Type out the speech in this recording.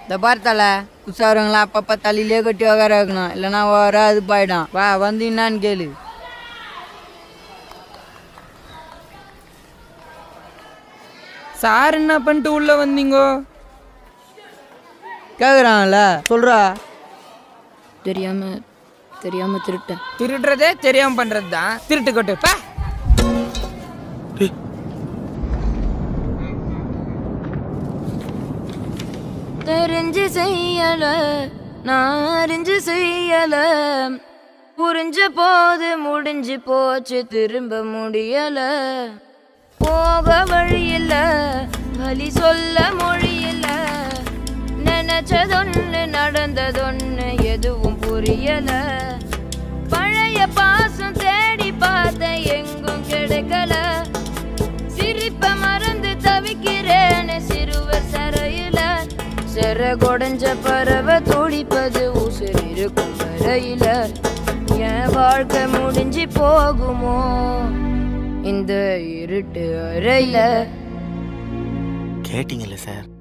இந்த பார்த்தல உஷாருங்களா அப்பப்போ தலையிலே கட்டி உக்கார வைக்கணும், இல்லைன்னா வராது போயிடும். வா வந்து என்னான்னு கேளு. சார் என்ன பண்ணிட்டு உள்ள வந்தீங்கோ? கேட்குறாங்கல்ல சொல்கிறா. தெரியாம திருட்டேன். திருடுறதே தெரியாம பண்றது தான் திருட்டு கொட்டு. தெரிஞ்சு செய்யல, நான் அறிஞ்சு செய்யல, புரிஞ்ச போது முடிஞ்சு போச்சு, திரும்ப முடியல. போக வழி இல்ல, வழி சொல்ல மொழி இல்ல, நினைச்சதொன்னு நடந்ததொன்னு எதுவும் புரியல. பழைய பாசம் தேடி பார்த்த எங்கும் கிடைக்கல, சிரிப்ப மறந்து தவிக்கிறேன்னு சிறுவர் சரையில. சிற கொடைஞ்ச பறவை துடிப்பது உசுர் இருக்கும் வரையில. என் வாழ்க்கை முடிஞ்சு போகுமோ இந்த இருட்டு அறையில? கேட்டீங்கல்ல சார்?